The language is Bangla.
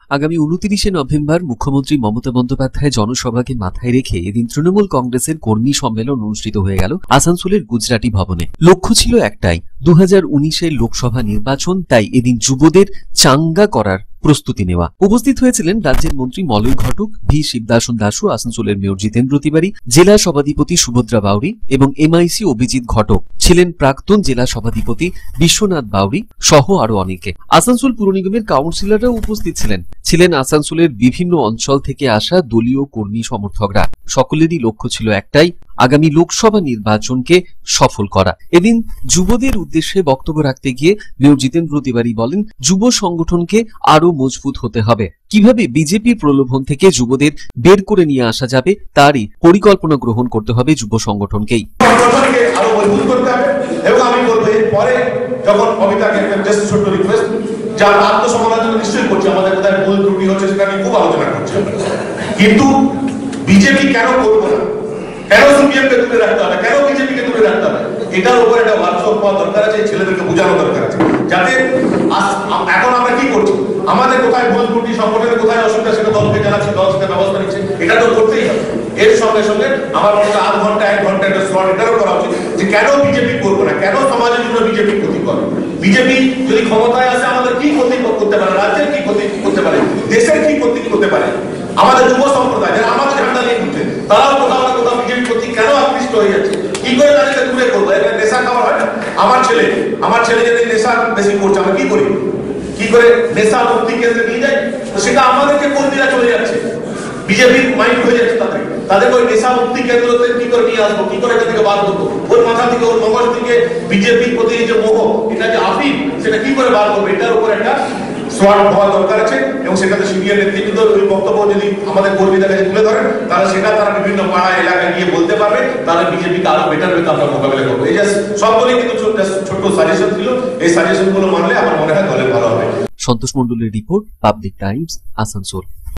আগামী 29 নভেম্বর মুখ্যমন্ত্রী মমতা বন্দ্যোপাধ্যায় জনসভাকে মাথায় রেখে এদিন তৃণমূল কংগ্রেসের কর্মী সম্মেলন অনুষ্ঠিত হয়ে গেল আসানসোলের গুজরাটি ভবনে। লক্ষ্য ছিল একটাই, 2019-এর লোকসভা নির্বাচন, তাই এদিন যুবদের চাঙ্গা করার প্রস্তুতি নেওয়া। উপস্থিত হয়েছিলেন রাজ্যের মন্ত্রী মলয় ঘটক, ভি শিবদাসন দাসু, আসানসোলের মেয়র জিতেন্দ্র তিওয়ারি, জেলা সভাধিপতি সুভদ্রা বাউরি এবং এমআইসি অভিজিৎ ঘটক, ছিলেন প্রাক্তন জেলা সভাধিপতি বিশ্বনাথ বাউরি সহ আরো অনেকে। আসানসোল পুর নিগমের কাউন্সিলররাও উপস্থিত ছিলেন আসানসোলের বিভিন্ন অঞ্চল থেকে আসা দলীয় কর্মী সমর্থকরা। সকলেরই লক্ষ্য ছিল একটাই, আগামী লোকসভা নির্বাচনকে সফল করা। এদিন যুবদের উদ্দেশ্যে বক্তব্য রাখতে গিয়ে মেয়র জিতেন্দ্র তিওয়ারি বলেন, যুব সংগঠনকে আরো মজবুত হতে হবে। কিভাবে বিজেপির প্রলোভন থেকে যুবদের বের করে নিয়ে আসা যাবে তারই পরিকল্পনা গ্রহণ করতে হবে যুব সংগঠনকেই। আরো মজবুত করতে হবে এবং আমি বলবো এরপরে যখন কবিতাকে একটা জাস্ট ছোট্ট রিকোয়েস্ট, যার আত্মসমালোচনা নিশ্চয়ই করছে, আমাদের কোথায় ভুল ত্রুটি হচ্ছে সেটা নিয়ে খুব আলোচনা করছে, কিন্তু বিজেপি কেন করবো না, কেন সিপিএমকে দূরে রাখতে হবে, কেন বিজেপিকে দূরে রাখতে হবে, এটার উপর একটা ওয়ার্কশপ হওয়া দরকার আছে। ছেলেদেরকে বোঝানো দরকার আছে যাতে এখন আমরা কি করছি, আমাদের কোথায় ভুল ত্রুটি, সংগঠনের কোথায় অসুবিধা সেটা দলকে জানাচ্ছি, দল সেটা ব্যবস্থা নিচ্ছে, এটা তো করতেই হবে। এর সঙ্গে সঙ্গে আমার মনে হয় 1 ঘন্টা একটা স্লট এটারও করা উচিত যে কেন বিজেপি করবো না, কেন সমাজের জন্য বিজেপি ক্ষতি করে। বিজেপি যদি ক্ষমতায় আসে আমাদের কি ক্ষতি করতে পারে, রাজ্যের কি ক্ষতি করতে পারে, দেশের কি ক্ষতি করতে পারে। আমাদের যুব সম্প্রদায় যারা আমাদের ঝান্ডা নিয়ে ঘুরছে তারাও কোথাও না কোথাও বিজেপির প্রতি কেন আকৃষ্ট হয়ে যাচ্ছে, কি করে তাদেরকে দূরে করবো। এটা নেশা খাওয়া হয় না, আমার ছেলে যদি নেশা বেশি করছে, আমরা কি করি, কি করে নেশা মুক্তি কেন্দ্রে নিয়ে যাই, তো সেটা আমাদেরকে কর্মীরা চলে যাচ্ছে, বিজেপির মাইন্ড হয়ে যাচ্ছে তাদের ওই নেশা মুক্তি কেন্দ্রতে কি করে নিয়ে আসবো, কি করে এটা থেকে বার করবো, ওর মাথা থেকে ওর মগজ থেকে বিজেপির প্রতি যে মোহ, এটা যে আফিম, সেটা কি করে বার করবো, এটার উপর একটা সোয়াট হওয়া দরকার আছে। এবং সেটাতে সিনিয়র নেতৃত্ব ওই বক্তব্য যদি আমাদের কর্মীদের কাছে তুলে ধরেন, তাহলে সেটা তারা বিভিন্ন পাড়া এলাকায় গিয়ে বলতে পারবে, তাহলে বিজেপিকে আরো বেটার হয়ে আমরা মোকাবিলা করবো। এই যে সবগুলোই কিন্তু ছোট্ট সাজেশন ছিল, এই সাজেশন গুলো মানলে আমার মনে হয় দলের ভালো হবে। সন্তোষ মণ্ডলের রিপোর্ট, পাবলিক টাইমস, আসানসোল।